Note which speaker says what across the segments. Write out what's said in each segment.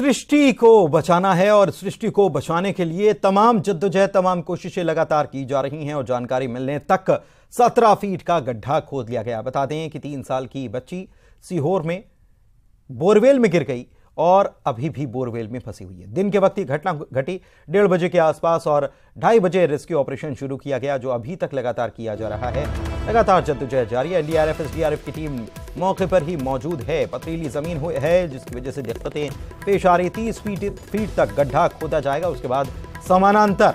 Speaker 1: सृष्टि को बचाना है और सृष्टि को बचाने के लिए तमाम जद्दोजहद, तमाम कोशिशें लगातार की जा रही हैं और जानकारी मिलने तक 17 फीट का गड्ढा खोद लिया गया। बता दें कि 3 साल की बच्ची सीहोर में बोरवेल में गिर गई और अभी भी बोरवेल में फंसी हुई है। दिन के वक्त ही घटना घटी 1:30 बजे के आसपास और 2:30 बजे रेस्क्यू ऑपरेशन शुरू किया गया, जो अभी तक लगातार किया जा रहा है। लगातार जद्दोजहद जारी है। एनडीआरएफ एसडीआरएफ की टीम मौके पर ही मौजूद है। पथरीली जमीन है जिसकी वजह से दिक्कतें पेश आ रही। 30 फीट तक गड्ढा खोदा जाएगा, उसके बाद समानांतर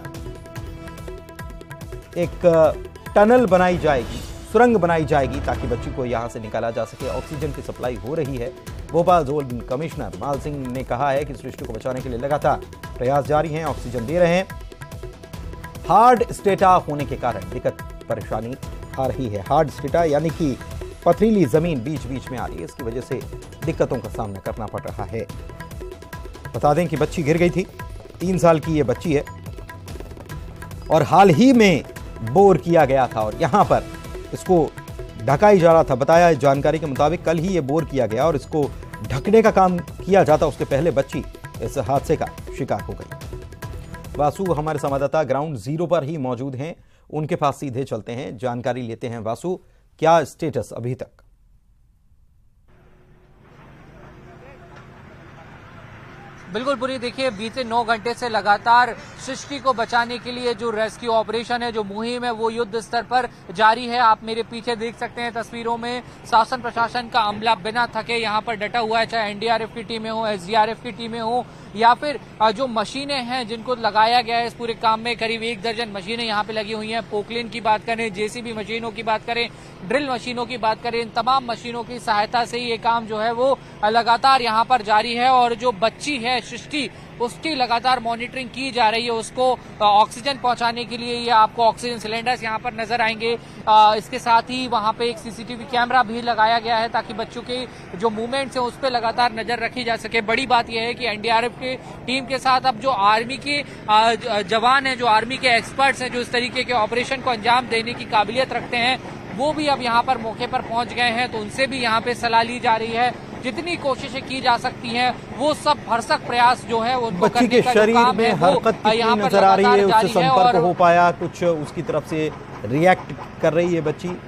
Speaker 1: एक टनल बनाई जाएगी, सुरंग बनाई जाएगी ताकि बच्ची को यहां से निकाला जा सके। ऑक्सीजन की सप्लाई हो रही है। भोपाल जोन कमिश्नर माल सिंह ने कहा है कि सृष्टि को बचाने के लिए लगातार प्रयास जारी हैं, ऑक्सीजन दे रहे हैं। हार्ड स्टेटा होने के कारण दिक्कत परेशानी आ रही है। हार्ड स्टेटा यानी कि पथरीली जमीन बीच बीच में आ रही है, इसकी वजह से दिक्कतों का सामना करना पड़ रहा है। बता दें कि बच्ची गिर गई थी, 3 साल की ये बच्ची है और हाल ही में बोर किया गया था और यहां पर इसको ढका ही जा रहा था। बताया जानकारी के मुताबिक कल ही ये बोर किया गया और इसको ढकने का काम किया जाता, उसके पहले बच्ची इस हादसे का शिकार हो गई। वासु हमारे संवाददाता ग्राउंड जीरो पर ही मौजूद हैं, उनके पास सीधे चलते हैं, जानकारी लेते हैं। वासु, क्या स्टेटस अभी तक?
Speaker 2: बिल्कुल पूरी, देखिए बीते 9 घंटे से लगातार सृष्टि को बचाने के लिए जो रेस्क्यू ऑपरेशन है, जो मुहिम है, वो युद्ध स्तर पर जारी है। आप मेरे पीछे देख सकते हैं तस्वीरों में शासन प्रशासन का अमला बिना थके यहाँ पर डटा हुआ है, चाहे एनडीआरएफ की टीमें हो, एसडीआरएफ की टीमें हो या फिर जो मशीनें हैं जिनको लगाया गया है इस पूरे काम में। करीब 1 दर्जन मशीनें यहाँ पे लगी हुई हैं। पोकलेन की बात करें, जेसीबी मशीनों की बात करें, ड्रिल मशीनों की बात करें, इन तमाम मशीनों की सहायता से ये काम जो है वो लगातार यहाँ पर जारी है। और जो बच्ची है सृष्टि, उसकी लगातार मॉनिटरिंग की जा रही है। उसको ऑक्सीजन पहुंचाने के लिए ये आपको ऑक्सीजन सिलेंडर्स यहाँ पर नजर आएंगे। इसके साथ ही वहां पे एक सीसीटीवी कैमरा भी लगाया गया है ताकि बच्चों के जो मूवमेंट्स हैं उस पर लगातार नजर रखी जा सके। बड़ी बात यह है कि एनडीआरएफ के टीम के साथ अब जो आर्मी के जवान हैं, जो आर्मी के एक्सपर्ट्स हैं, जो इस तरीके के ऑपरेशन को अंजाम देने की काबिलियत रखते हैं, वो भी अब यहाँ पर मौके पर पहुंच गए हैं। तो उनसे भी यहाँ पे सलाह ली जा रही है। जितनी कोशिशें की जा सकती हैं वो सब भरसक प्रयास जो है वो
Speaker 1: बच्ची के शरीर में हरकत कितनी नजर आ रही है, उससे संपर्क हो पाया, कुछ उसकी तरफ से रिएक्ट कर रही है बच्ची?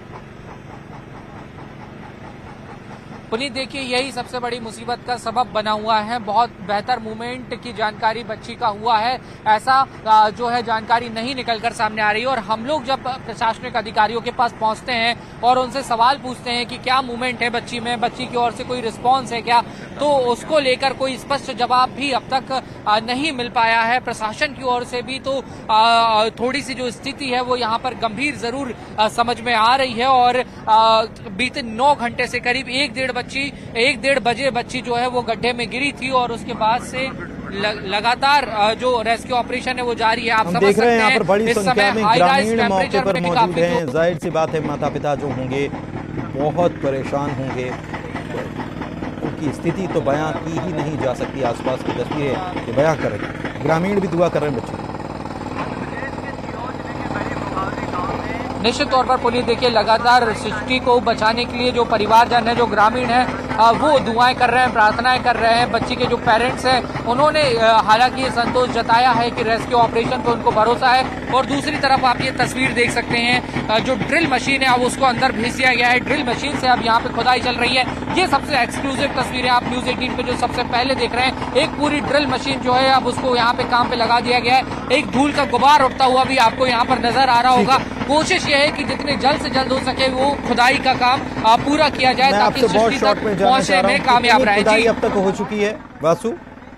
Speaker 2: पुनीत, देखिए यही सबसे बड़ी मुसीबत का सबब बना हुआ है। बहुत बेहतर मूवमेंट की जानकारी बच्ची का हुआ है, ऐसा जो है जानकारी नहीं निकलकर सामने आ रही है। और हम लोग जब प्रशासनिक अधिकारियों के पास पहुंचते हैं और उनसे सवाल पूछते हैं कि क्या मूवमेंट है बच्ची में, बच्ची की ओर से कोई रिस्पॉन्स है क्या, तो उसको लेकर कोई स्पष्ट जवाब भी अब तक नहीं मिल पाया है। प्रशासन की ओर से भी तो थोड़ी सी जो स्थिति है वो यहाँ पर गंभीर जरूर समझ में आ रही है। और बीते 9 घंटे से करीब 1:30 बजे बच्ची जो है वो गड्ढे में गिरी थी और उसके बाद से लगातार जो रेस्क्यू ऑपरेशन है वो जारी है। आप समझ सकते हैं
Speaker 1: यहाँ पर बड़ी संख्या में ग्रामीण मौके पर मौजूद हैं। जाहिर सी बात है माता पिता जो होंगे बहुत परेशान होंगे, उनकी स्थिति तो बयां की ही नहीं जा सकती। आसपास की तस्वीरें बयां कर रही हैं, ग्रामीण भी दुआ कर रहे हैं बच्चे।
Speaker 2: निश्चित तौर पर पुलिस, देखिए लगातार सृष्टि को बचाने के लिए जो परिवारजन है, जो ग्रामीण है, वो दुआएं कर रहे हैं, प्रार्थनाएं कर रहे हैं। बच्ची के जो पेरेंट्स हैं उन्होंने हालांकि ये संतोष जताया है कि रेस्क्यू ऑपरेशन पे उनको भरोसा है। और दूसरी तरफ आप ये तस्वीर देख सकते हैं, जो ड्रिल मशीन है अब उसको अंदर भेज दिया गया है। ड्रिल मशीन से अब यहाँ पे खुदाई चल रही है। ये सबसे एक्सक्लूसिव तस्वीरें आप न्यूज 18 पे जो सबसे पहले देख रहे हैं। एक पूरी ड्रिल मशीन जो है अब उसको यहाँ पे काम पे लगा दिया गया है। एक धूल का गुबार उठता हुआ भी आपको यहाँ पर नजर आ रहा होगा। कोशिश ये है कि जितने जल्द से जल्द हो सके वो खुदाई का काम पूरा किया जाए ताकि सृष्टि तक पहुंचने में कामयाब रहे।
Speaker 1: खुदाई अब तक हो चुकी है वासु?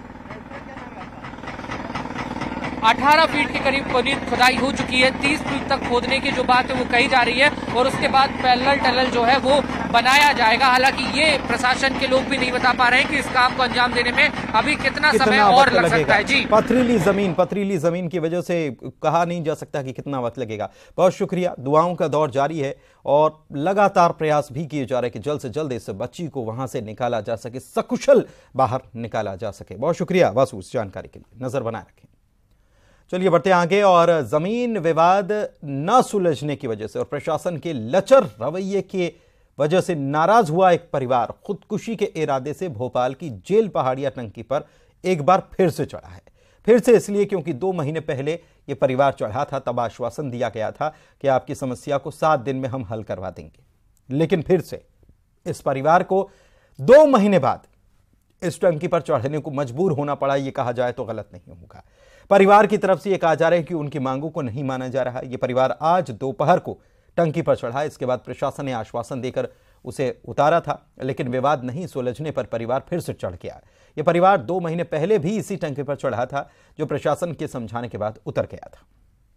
Speaker 2: 18 फीट के करीब खुदाई हो चुकी है। 30 फीट तक खोदने की जो बात है वो कही जा रही है और उसके बाद पैरेलल टनल जो है वो बनाया जाएगा। हालांकि ये प्रशासन के लोग भी नहीं बता पा रहे हैं कि इस काम को अंजाम देने में अभी कितना समय और लग सकता है। जी,
Speaker 1: पथरीली जमीन की वजह से कहा नहीं जा सकता कि कितना वक्त लगेगा। बहुत शुक्रिया। दुआओं का दौर जारी है और लगातार प्रयास भी किए जा रहे हैं कि जल्द से जल्द इस बच्ची को वहां से निकाला जा सके, सकुशल बाहर निकाला जा सके। बहुत शुक्रिया वासु इस जानकारी के लिए। नजर बनाए रखें। चलिए बढ़ते आगे। और जमीन विवाद न सुलझने की वजह से और प्रशासन के लचर रवैये के वजह से नाराज हुआ एक परिवार खुदकुशी के इरादे से भोपाल की जेल पहाड़िया टंकी पर एक बार फिर से चढ़ा है। फिर से इसलिए क्योंकि 2 महीने पहले यह परिवार चढ़ा था, तब आश्वासन दिया गया था कि आपकी समस्या को 7 दिन में हम हल करवा देंगे। लेकिन फिर से इस परिवार को 2 महीने बाद इस टंकी पर चढ़ने को मजबूर होना पड़ा। यह कहा जाए तो गलत नहीं होगा। परिवार की तरफ से यह कहा जा रहा है कि उनकी मांगों को नहीं माना जा रहा। यह परिवार आज दोपहर को टंकी पर चढ़ा। इसके बाद प्रशासन ने आश्वासन देकर उसे उतारा था, लेकिन विवाद नहीं सुलझने पर परिवार फिर से चढ़ गया। यह परिवार 2 महीने पहले भी इसी टंकी पर चढ़ा था, जो प्रशासन के समझाने के बाद उतर गया था।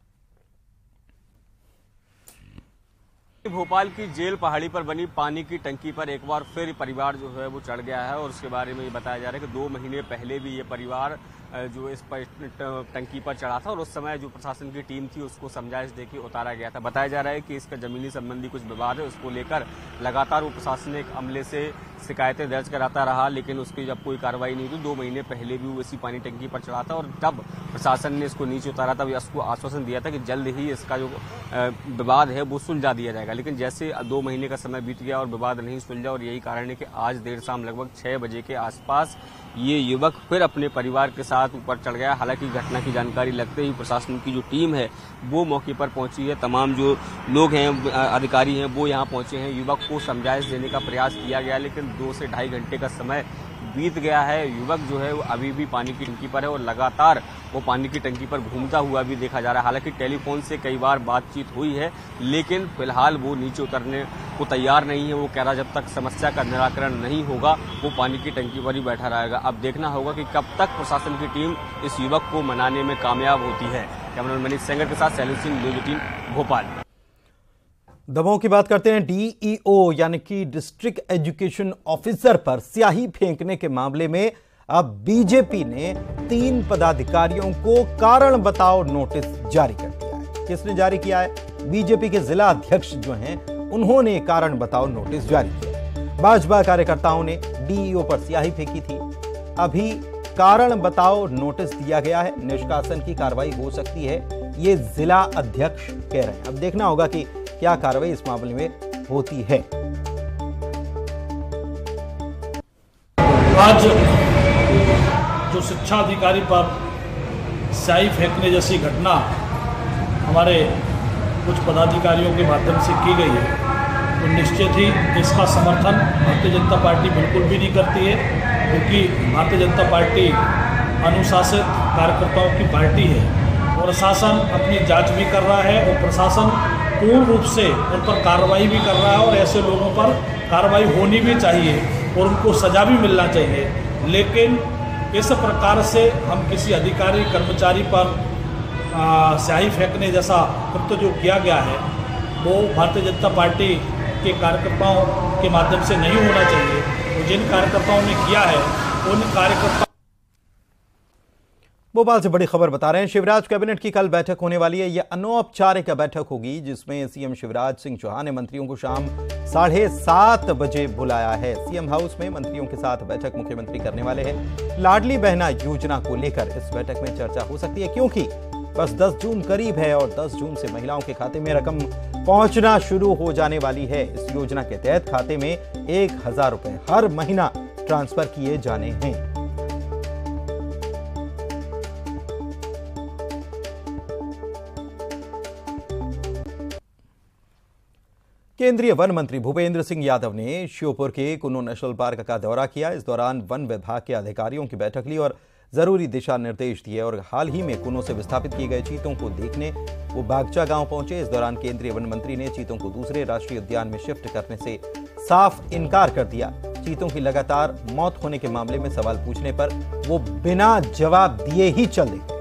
Speaker 3: भोपाल की जेल पहाड़ी पर बनी पानी की टंकी पर एक बार फिर परिवार जो है वो चढ़ गया है और उसके बारे में ये बताया जा रहा है कि 2 महीने पहले भी ये परिवार जो इस टंकी पर चढ़ा था और उस समय जो प्रशासन की टीम थी उसको समझाइश देके उतारा गया था। बताया जा रहा है कि इसका जमीनी संबंधी कुछ विवाद है, उसको लेकर लगातार वो प्रशासनिक अमले से शिकायतें दर्ज कराता रहा, लेकिन उसकी जब कोई कार्रवाई नहीं हुई। 2 महीने पहले भी वो इसी पानी टंकी पर चढ़ा था और तब प्रशासन ने इसको नीचे उतारा, तब इसको आश्वासन दिया था कि जल्द ही इसका जो विवाद है वो सुलझा दिया जाएगा। लेकिन जैसे 2 महीने का समय बीत गया और विवाद नहीं सुलझा, और यही कारण है कि आज देर शाम लगभग 6 बजे के आसपास ये युवक फिर अपने परिवार के साथ ऊपर चढ़ गया। हालांकि घटना की जानकारी लगते ही प्रशासन की जो टीम है वो मौके पर पहुंची है। तमाम जो लोग हैं, अधिकारी हैं, वो यहां पहुंचे हैं। युवक को समझाइश देने का प्रयास किया गया, लेकिन 2 से ढाई घंटे का समय बीत गया है। युवक जो है वो अभी भी पानी की टंकी पर है और लगातार वो पानी की टंकी पर घूमता हुआ भी देखा जा रहा है। हालांकि टेलीफोन से कई बार बातचीत हुई है, लेकिन फिलहाल वो नीचे उतरने को तैयार नहीं है। वो कह रहा जब तक समस्या का निराकरण नहीं होगा वो पानी की टंकी पर ही बैठा रहेगा। अब देखना होगा कि कब तक प्रशासन की टीम इस युवक को मनाने में कामयाब होती है। कैमरामैन मनीष सेंगर के साथ शैलेश सिंह, न्यूज़ 18 भोपाल।
Speaker 1: दबाव की बात करते हैं। डीईओ यानी कि डिस्ट्रिक्ट एजुकेशन ऑफिसर पर स्याही फेंकने के मामले में अब बीजेपी ने 3 पदाधिकारियों को कारण बताओ नोटिस जारी कर दिया है। किसने जारी किया है? बीजेपी के जिला अध्यक्ष जो हैं उन्होंने कारण बताओ नोटिस जारी किया। भाजपा कार्यकर्ताओं ने डीईओ पर स्याही फेंकी थी। अभी कारण बताओ नोटिस दिया गया है, निष्कासन की कार्रवाई हो सकती है, ये जिला अध्यक्ष कह रहे हैं। अब देखना होगा कि क्या कार्रवाई इस मामले में होती है।
Speaker 4: आज जो शिक्षा अधिकारी पर स्याही फेंकने जैसी घटना हमारे कुछ पदाधिकारियों के माध्यम से की गई है, तो निश्चित ही इसका समर्थन भारतीय जनता पार्टी बिल्कुल भी नहीं करती है, क्योंकि भारतीय जनता पार्टी अनुशासित कार्यकर्ताओं की पार्टी है और प्रशासन अपनी जांच भी कर रहा है और प्रशासन पूर्ण रूप से उन पर कार्रवाई भी कर रहा है और ऐसे लोगों पर कार्रवाई होनी भी चाहिए और उनको सजा भी मिलना चाहिए। लेकिन इस प्रकार से हम किसी अधिकारी कर्मचारी पर स्याही फेंकने जैसा कृत्य जो किया गया है वो भारतीय जनता पार्टी के कार्यकर्ताओं के माध्यम से नहीं होना चाहिए। तो जिन कार्यकर्ताओं ने किया है उन कार्यकर्ताओं।
Speaker 1: भोपाल से बड़ी खबर बता रहे हैं। शिवराज कैबिनेट की कल बैठक होने वाली है। यह अनौपचारिक बैठक होगी जिसमें सीएम शिवराज सिंह चौहान ने मंत्रियों को शाम 7:30 बजे बुलाया है। सीएम हाउस में मंत्रियों के साथ बैठक मुख्यमंत्री करने वाले हैं। लाडली बहना योजना को लेकर इस बैठक में चर्चा हो सकती है, क्योंकि बस 10 जून करीब है और 10 जून से महिलाओं के खाते में रकम पहुंचना शुरू हो जाने वाली है। इस योजना के तहत खाते में 1000 रुपए हर महीना ट्रांसफर किए जाने हैं। केंद्रीय वन मंत्री भूपेंद्र सिंह यादव ने श्योपुर के कुन्नू नेशनल पार्क का दौरा किया। इस दौरान वन विभाग के अधिकारियों की बैठक ली और जरूरी दिशा निर्देश दिए। और हाल ही में कुन्नू से विस्थापित किए गए चीतों को देखने वो बागचा गांव पहुंचे। इस दौरान केंद्रीय वन मंत्री ने चीतों को दूसरे राष्ट्रीय उद्यान में शिफ्ट करने से साफ इनकार कर दिया। चीतों की लगातार मौत होने के मामले में सवाल पूछने पर वो बिना जवाब दिए ही चल दिए।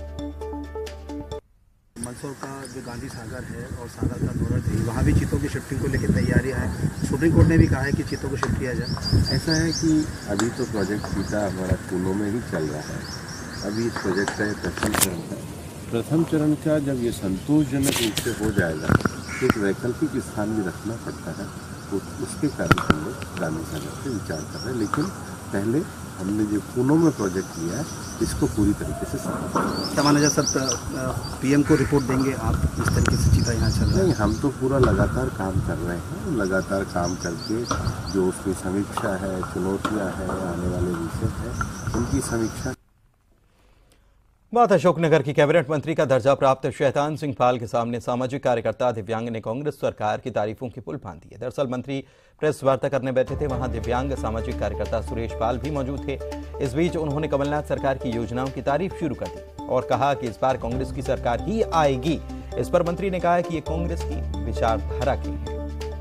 Speaker 5: मंदसौर का जो गांधी सागर है और सागर का दौरा थी, वहाँ भी चीतों की शिफ्टिंग को लेकर तैयारियां हैं। सुप्रीम कोर्ट ने भी कहा है कि चीतों को शिफ्ट किया जाए।
Speaker 6: ऐसा है कि अभी तो प्रोजेक्ट चीता हमारा कुन्नू में ही चल रहा है। अभी इस प्रोजेक्ट का प्रथम चरण है। प्रथम चरण का जब ये संतोषजनक रूप से हो जाएगा तो एक वैकल्पिक स्थान भी रखना पड़ता है, तो उसके कारण हम लोग गांधी सागर पे विचार कर रहे हैं। लेकिन पहले हमने जो पुणे में प्रोजेक्ट लिया है इसको पूरी तरीके से
Speaker 5: सामान्य सर पीएम को रिपोर्ट देंगे आप इस तरीके से चीता यहाँ चल रहा है?
Speaker 6: नहीं, हम तो पूरा लगातार काम कर रहे हैं, लगातार काम करके जो उसकी समीक्षा है, चुनौतियाँ हैं, आने वाले विषय है, उनकी समीक्षा।
Speaker 1: बात अशोकनगर की कैबिनेट मंत्री का दर्जा प्राप्त शैतान सिंह पाल के सामने सामाजिक कार्यकर्ता दिव्यांग ने कांग्रेस सरकार की तारीफों की पुल बांध दी है। दरअसल मंत्री प्रेस वार्ता करने बैठे थे, वहां दिव्यांग सामाजिक कार्यकर्ता सुरेश पाल भी मौजूद थे। इस बीच उन्होंने कमलनाथ सरकार की योजनाओं की तारीफ शुरू कर दी और कहा कि इस बार कांग्रेस की सरकार ही आएगी। इस पर मंत्री ने कहा कि ये कांग्रेस की विचारधारा की है।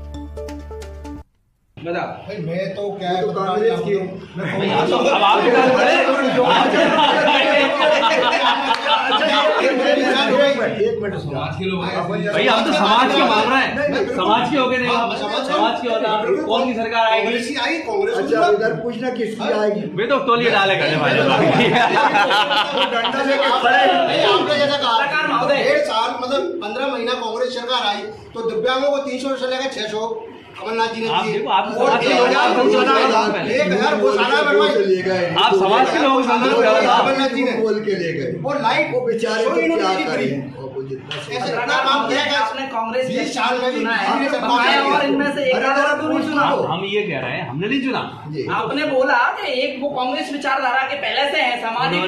Speaker 7: भाई मैं तो क्या है
Speaker 8: कांग्रेस की
Speaker 7: एक मिनट
Speaker 8: भाई हम तो समाज के मांग रहे हैं, समाज के हो गए नहीं, समाज के होना कौन की सरकार आएगी?
Speaker 7: आई कांग्रेस। अच्छा उधर पूछना किसकी आएगी?
Speaker 8: वे तो टोलिए डाले करने वाले
Speaker 7: डंडा लेके खड़े आपने जैसा कहा 1.5 साल मतलब 15 महीना कांग्रेस सरकार आई तो दिव्यांगों को 300 से लेकर 600 कमलनाथ जी ने दिए और 1000
Speaker 8: आप समाज के लोग
Speaker 7: कमलनाथ जी ने
Speaker 8: बोल के ले गए
Speaker 7: और लाइट
Speaker 8: वो बेचारे
Speaker 7: तो क्या
Speaker 8: करें?
Speaker 7: ऐसे काम किया गया आपने कांग्रेस 20 साल में चुना है
Speaker 9: और इनमें से एक आधा तो नहीं चुना।
Speaker 8: हम ये कह रहे हैं, हमने नहीं चुना।
Speaker 9: आपने बोला कि एक वो कांग्रेस विचारधारा के पहले से है,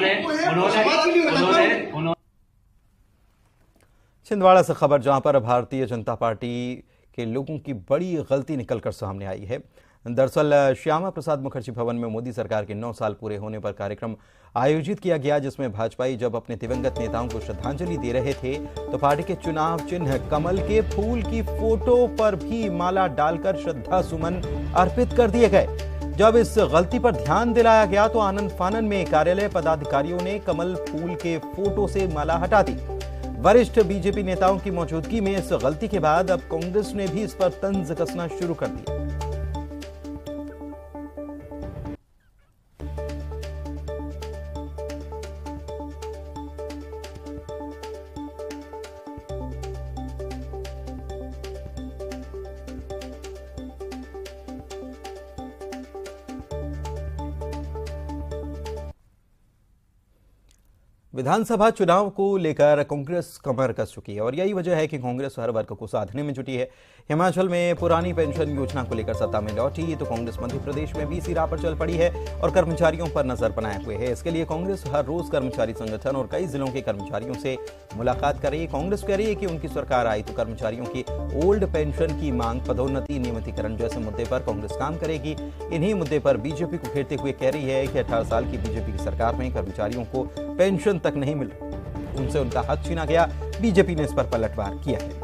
Speaker 8: उन्होंने
Speaker 1: छिंदवाड़ा से खबर, जहां पर भारतीय जनता पार्टी के लोगों की बड़ी गलती निकलकर सामने आई है। दरअसल श्यामा प्रसाद मुखर्जी भवन में मोदी सरकार के 9 साल पूरे होने पर कार्यक्रम आयोजित किया गया, जिसमें भाजपाई जब अपने दिवंगत नेताओं को श्रद्धांजलि दे रहे थे तो पार्टी के चुनाव चिन्ह कमल के फूल की फोटो पर भी माला डालकर श्रद्धा सुमन अर्पित कर दिए गए। जब इस गलती पर ध्यान दिलाया गया तो आनंद फानन में कार्यालय पदाधिकारियों ने कमल फूल के फोटो से माला हटा दी। वरिष्ठ बीजेपी नेताओं की मौजूदगी में इस गलती के बाद अब कांग्रेस ने भी इस पर तंज कसना शुरू कर दिया। विधानसभा चुनाव को लेकर कांग्रेस कमर कस चुकी है और यही वजह है कि कांग्रेस हर वर्ग को साधने में जुटी है। हिमाचल में पुरानी पेंशन योजना को लेकर सत्ता में लौटी तो कांग्रेस मध्य प्रदेश में भी इसी राह पर चल पड़ी है और कर्मचारियों पर नजर बनाए हुए है। इसके लिए कांग्रेस हर रोज कर्मचारी संगठन और कई जिलों के कर्मचारियों से मुलाकात कर रही है। कांग्रेस कह रही है कि उनकी सरकार आई तो कर्मचारियों की ओल्ड पेंशन की मांग, पदोन्नति, नियमितीकरण जैसे मुद्दे पर कांग्रेस काम करेगी। इन्हीं मुद्दे पर बीजेपी को घेरते हुए कह रही है कि 18 साल की बीजेपी की सरकार में कर्मचारियों को पेंशन तक नहीं मिल, उनसे उनका हक छीना गया। बीजेपी ने इस पर पलटवार किया है।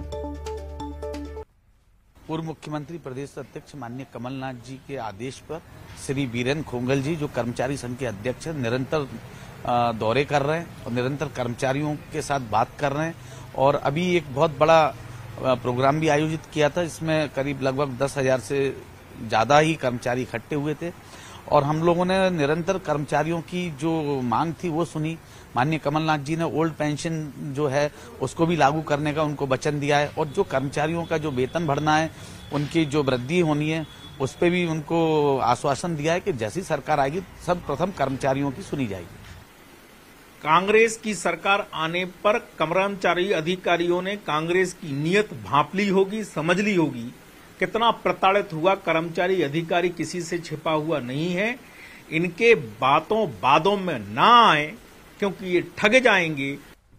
Speaker 10: पूर्व मुख्यमंत्री प्रदेश अध्यक्ष माननीय कमलनाथ जी के आदेश पर श्री बीरेन खोंगल जी, जो कर्मचारी संघ के अध्यक्ष हैं, निरंतर दौरे कर रहे हैं और निरंतर कर्मचारियों के साथ बात कर रहे हैं। और अभी एक बहुत बड़ा प्रोग्राम भी आयोजित किया था, इसमें करीब लगभग 10,000 से ज्यादा ही कर्मचारी इकट्ठे हुए थे और हम लोगों ने निरंतर कर्मचारियों की जो मांग थी वो सुनी। माननीय कमलनाथ जी ने ओल्ड पेंशन जो है उसको भी लागू करने का उनको वचन दिया है और जो कर्मचारियों का जो वेतन बढ़ना है, उनकी जो वृद्धि होनी है, उस पर भी उनको आश्वासन दिया है कि जैसी सरकार आएगी सर्वप्रथम कर्मचारियों की सुनी जाएगी।
Speaker 11: कांग्रेस की सरकार आने पर कर्मचारी अधिकारियों ने कांग्रेस की नीयत भांप ली होगी, समझ ली होगी। कितना प्रताड़ित हुआ कर्मचारी अधिकारी किसी से छिपा हुआ नहीं है। इनके बातों में ना आए क्योंकि ये ठग जाएंगे।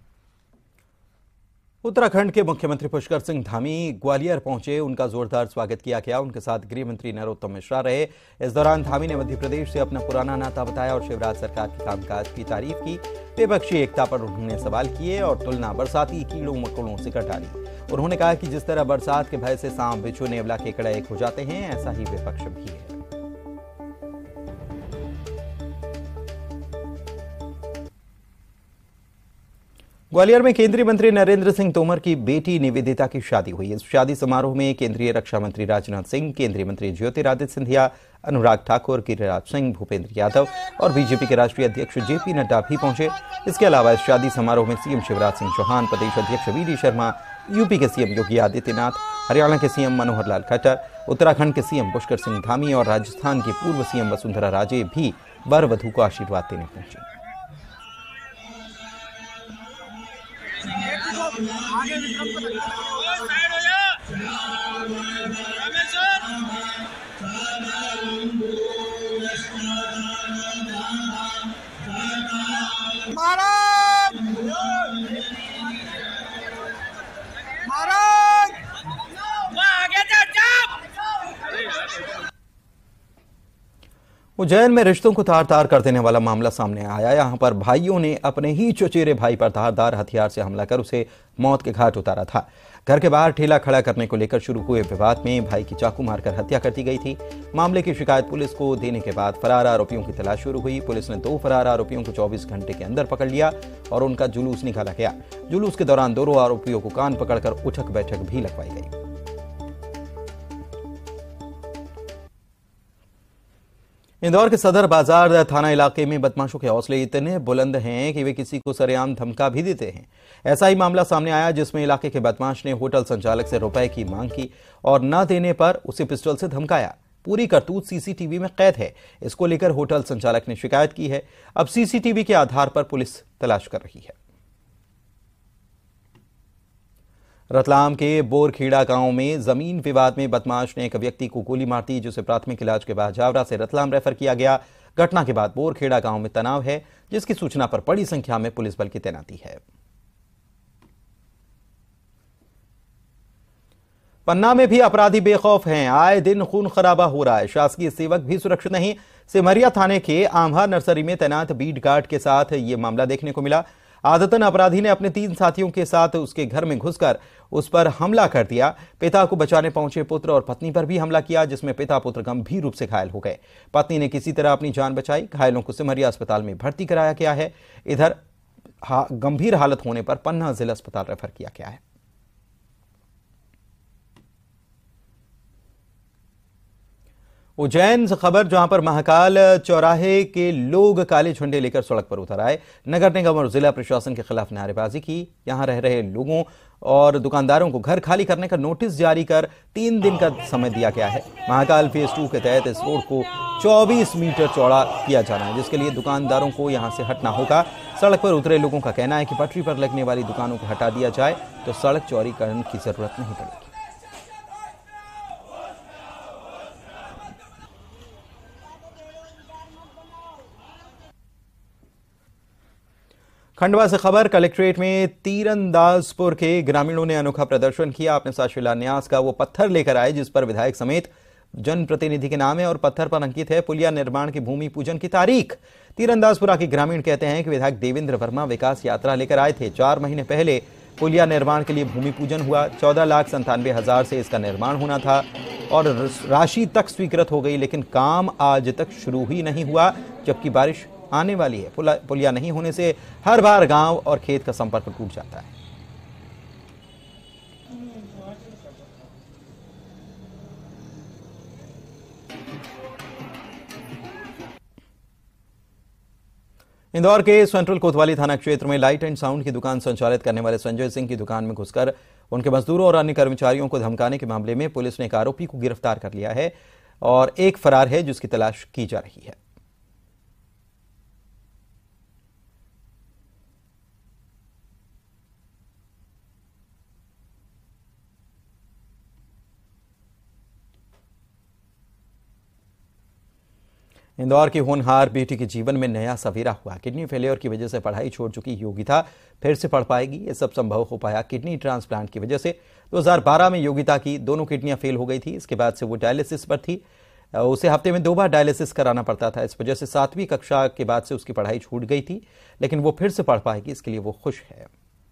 Speaker 1: उत्तराखंड के मुख्यमंत्री पुष्कर सिंह धामी ग्वालियर पहुंचे, उनका जोरदार स्वागत किया गया। उनके साथ गृह मंत्री नरोत्तम मिश्रा रहे। इस दौरान धामी ने मध्य प्रदेश से अपना पुराना नाता बताया और शिवराज सरकार के कामकाज की तारीफ की। विपक्षी एकता पर उन्होंने सवाल किए और तुलना बरसाती कीड़ों मकोड़ों से कर डाली। उन्होंने कहा कि जिस तरह बरसात के भय से सांप, बिच्छू, नेवला, केकड़ा एक हो जाते हैं, ऐसा ही विपक्ष भी है। ग्वालियर में केंद्रीय मंत्री नरेंद्र सिंह तोमर की बेटी निवेदिता की शादी हुई। इस शादी समारोह में केंद्रीय रक्षा मंत्री राजनाथ सिंह, केंद्रीय मंत्री ज्योतिरादित्य सिंधिया, अनुराग ठाकुर, गिरिराज सिंह, भूपेंद्र यादव और बीजेपी के राष्ट्रीय अध्यक्ष जेपी नड्डा भी पहुंचे। इसके अलावा इस शादी समारोह में सीएम शिवराज सिंह चौहान, प्रदेश अध्यक्ष वीडी शर्मा, यूपी के सीएम योगी आदित्यनाथ, हरियाणा के सीएम मनोहर लाल खट्टर, उत्तराखंड के सीएम पुष्कर सिंह धामी और राजस्थान की पूर्व सीएम वसुंधरा राजे भी वर वधू को आशीर्वाद देने पहुंचे। उज्जैन में रिश्तों को तार तार कर देने वाला मामला सामने आया। यहां पर भाइयों ने अपने ही चचेरे भाई पर धारदार हथियार से हमला कर उसे मौत के घाट उतारा था। घर के बाहर ठेला खड़ा करने को लेकर शुरू हुए विवाद में भाई की चाकू मारकर हत्या कर दी गई थी। मामले की शिकायत पुलिस को देने के बाद फरार आरोपियों की तलाश शुरू हुई। पुलिस ने 2 फरार आरोपियों को 24 घंटे के अंदर पकड़ लिया और उनका जुलूस निकाला गया। जुलूस के दौरान दोनों आरोपियों को कान पकड़कर उठक बैठक भी लगवाई गई। इंदौर के सदर बाजार थाना इलाके में बदमाशों के हौसले इतने बुलंद हैं कि वे किसी को सरेआम धमका भी देते हैं। ऐसा ही मामला सामने आया जिसमें इलाके के बदमाश ने होटल संचालक से रुपए की मांग की और न देने पर उसे पिस्टल से धमकाया। पूरी करतूत सीसीटीवी में कैद है। इसको लेकर होटल संचालक ने शिकायत की है। अब सीसीटीवी के आधार पर पुलिस तलाश कर रही है। रतलाम के बोरखेड़ा गांव में जमीन विवाद में बदमाश ने एक व्यक्ति को गोली मार दी, जिसे प्राथमिक इलाज के बाद जावरा से रतलाम रेफर किया गया। घटना के बाद बोरखेड़ा गांव में तनाव है, जिसकी सूचना पर बड़ी संख्या में पुलिस बल की तैनाती है। पन्ना में भी अपराधी बेखौफ हैं। आए दिन खून खराबा हो रहा है। शासकीय सेवक भी सुरक्षित नहीं। सिमरिया थाने के आम्हा नर्सरी में तैनात बीट गार्ड के साथ यह मामला देखने को मिला। आदतन अपराधी ने अपने 3 साथियों के साथ उसके घर में घुसकर उस पर हमला कर दिया। पिता को बचाने पहुंचे पुत्र और पत्नी पर भी हमला किया, जिसमें पिता पुत्र गंभीर रूप से घायल हो गए। पत्नी ने किसी तरह अपनी जान बचाई। घायलों को सिमरिया अस्पताल में भर्ती कराया गया है। इधर गंभीर हालत होने पर पन्ना जिला अस्पताल रेफर किया गया है। उज्जैन से खबर, जहां पर महाकाल चौराहे के लोग काले झंडे लेकर सड़क पर उतर आए। नगर निगम और जिला प्रशासन के खिलाफ नारेबाजी की। यहां रह रहे लोगों और दुकानदारों को घर खाली करने का नोटिस जारी कर 3 दिन का समय दिया गया है। महाकाल फेज 2 के तहत इस रोड को 24 मीटर चौड़ा किया जाना है, जिसके लिए दुकानदारों को यहां से हटना होगा। सड़क पर उतरे लोगों का कहना है कि पटरी पर लगने वाली दुकानों को हटा दिया जाए तो सड़क चौड़ीकरण की जरूरत नहीं पड़ेगी। खंडवा से खबर, कलेक्ट्रेट में तीरंदाजपुर के ग्रामीणों ने अनोखा प्रदर्शन किया। अपने साथ शिलान्यास का वो पत्थर लेकर आए जिस पर विधायक समेत जनप्रतिनिधि के नाम है और पत्थर पर अंकित है पुलिया निर्माण के भूमि पूजन की तारीख। तीरंदाजपुरा के ग्रामीण कहते हैं कि विधायक देवेंद्र वर्मा विकास यात्रा लेकर आए थे। 4 महीने पहले पुलिया निर्माण के लिए भूमि पूजन हुआ। 14,97,000 से इसका निर्माण होना था और राशि तक स्वीकृत हो गई, लेकिन काम आज तक शुरू ही नहीं हुआ, जबकि बारिश आने वाली है। पुलिया नहीं होने से हर बार गांव और खेत का संपर्क टूट जाता है। इंदौर के सेंट्रल कोतवाली थाना क्षेत्र में लाइट एंड साउंड की दुकान संचालित करने वाले संजय सिंह की दुकान में घुसकर उनके मजदूरों और अन्य कर्मचारियों को धमकाने के मामले में पुलिस ने एक आरोपी को गिरफ्तार कर लिया है और एक फरार है, जिसकी तलाश की जा रही है। इंदौर की होनहार बेटी के जीवन में नया सवेरा हुआ। किडनी फेलियर की वजह से पढ़ाई छोड़ चुकी योगिता फिर से पढ़ पाएगी। ये सब संभव हो पाया किडनी ट्रांसप्लांट की वजह से। 2012 में योगिता की दोनों किडनियां फेल हो गई थी। इसके बाद से वो डायलिसिस पर थी। उसे हफ्ते में 2 बार डायलिसिस कराना पड़ता था। इस वजह से 7वीं कक्षा के बाद से उसकी पढ़ाई छूट गई थी, लेकिन वो फिर से पढ़ पाएगी, इसके लिए वो खुश है।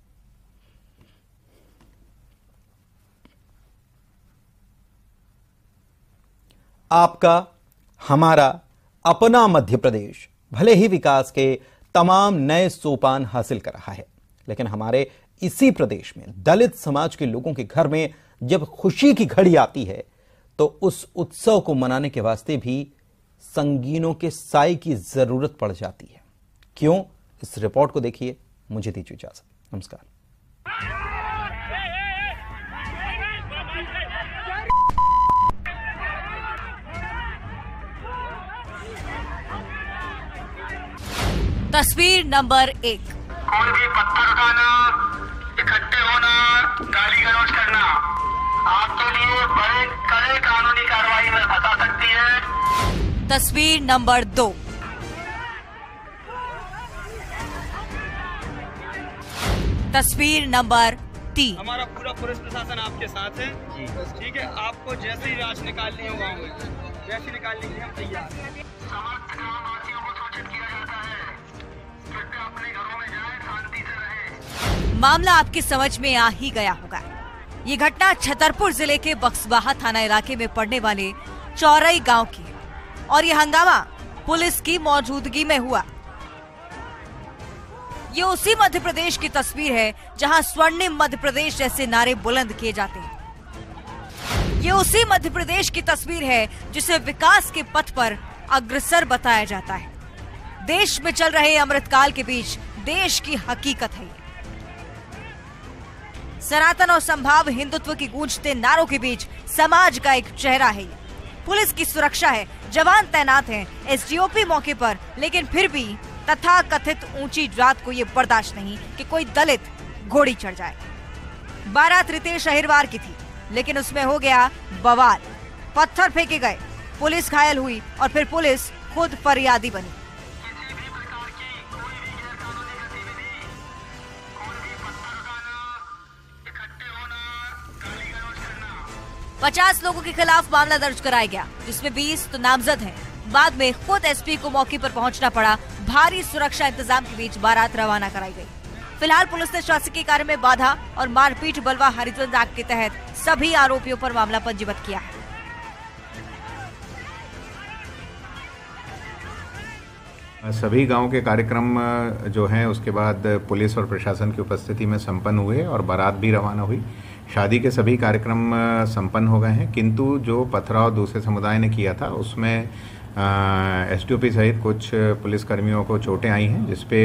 Speaker 1: आपका, हमारा, अपना मध्य प्रदेश भले ही विकास के तमाम नए सोपान हासिल कर रहा है, लेकिन हमारे इसी प्रदेश में दलित समाज के लोगों के घर में जब खुशी की घड़ी आती है तो उस उत्सव को मनाने के वास्ते भी संगीनों के साए की जरूरत पड़ जाती है। क्यों? इस रिपोर्ट को देखिए। मुझे दीजिए इजाजत। नमस्कार।
Speaker 12: तस्वीर नंबर 1।
Speaker 7: कोई भी पत्थर उठाना, इकट्ठे होना, गाली गलौज करना आपके लिए बड़े कड़े कानूनी कार्रवाई में फंसा सकती है।
Speaker 12: तस्वीर नंबर 2। तस्वीर नंबर 3।
Speaker 13: हमारा पूरा पुलिस प्रशासन आपके साथ है जी, ठीक है। आपको जैसे ही राज निकालनी हो गाँव में, वैसे निकालने के लिए हम तैयार हैं।
Speaker 7: समस्त ग्रामवासियों को सूचित किया जाता है कृपया अपने घरों में जाएं, शांति से रहें।
Speaker 12: मामला आपकी समझ में आ ही गया होगा। ये घटना छतरपुर जिले के बक्सवाहा थाना इलाके में पड़ने वाले चौरई गांव की है और ये हंगामा पुलिस की मौजूदगी में हुआ। ये उसी मध्य प्रदेश की तस्वीर है जहां स्वर्णिम मध्य प्रदेश जैसे नारे बुलंद किए जाते हैं। ये उसी मध्य प्रदेश की तस्वीर है जिसे विकास के पथ पर अग्रसर बताया जाता है। देश में चल रहे अमृतकाल के बीच देश की हकीकत है। सनातन और संभाव हिंदुत्व की गूंजते नारों के बीच समाज का एक चेहरा है। पुलिस की सुरक्षा है, जवान तैनात हैं, एसडीओपी मौके पर, लेकिन फिर भी तथा कथित ऊंची जात को ये बर्दाश्त नहीं कि कोई दलित घोड़ी चढ़ जाए। बारात रितेश अहिरवार की थी, लेकिन उसमें हो गया बवाल। पत्थर फेंके गए, पुलिस घायल हुई और फिर पुलिस खुद फरियादी बनी। 50 लोगों के खिलाफ मामला दर्ज कराया गया, जिसमें 20 तो नामजद हैं। बाद में खुद एसपी को मौके पर पहुंचना पड़ा। भारी सुरक्षा इंतजाम के बीच बारात रवाना कराई गई। फिलहाल पुलिस ने शासकीय कार्य में बाधा और मारपीट बलवा हरिद्वंद एक्ट के तहत सभी आरोपियों पर मामला पंजीबद्ध किया है।
Speaker 14: सभी गांव के कार्यक्रम जो हैं उसके बाद पुलिस और प्रशासन की उपस्थिति में संपन्न हुए और बारात भी रवाना हुई। शादी के सभी कार्यक्रम संपन्न हो गए हैं, किंतु जो पथराव दूसरे समुदाय ने किया था उसमें एसडीओपी सहित कुछ पुलिसकर्मियों को चोटें आई हैं, जिसपे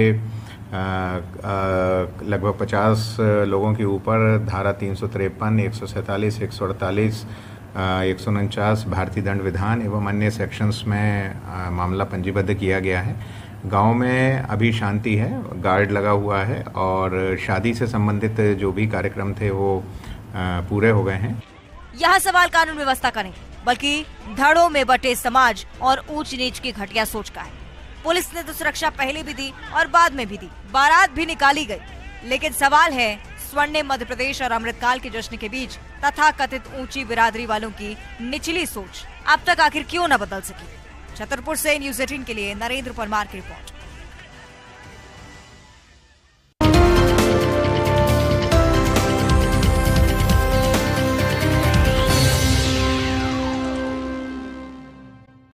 Speaker 14: लगभग 50 लोगों के ऊपर धारा 353, 147, 148, 149 भारतीय दंड विधान एवं अन्य सेक्शंस में मामला पंजीबद्ध किया गया है। गांव में अभी शांति है, गार्ड लगा हुआ है और शादी से संबंधित जो भी कार्यक्रम थे वो पूरे हो गए हैं।
Speaker 12: यहाँ सवाल कानून व्यवस्था का नहीं, बल्कि धड़ों में बटे समाज और ऊंच नीच की घटिया सोच का है। पुलिस ने तो सुरक्षा पहले भी दी और बाद में भी दी, बारात भी निकाली गई, लेकिन सवाल है स्वर्णिम मध्य प्रदेश और अमृतकाल के जश्न के बीच तथा कथित ऊंची बिरादरी वालों की निचली सोच अब तक आखिर क्यों न बदल सकी। छतरपुर से न्यूज़ 18 के लिए नरेंद्र परमार की रिपोर्ट।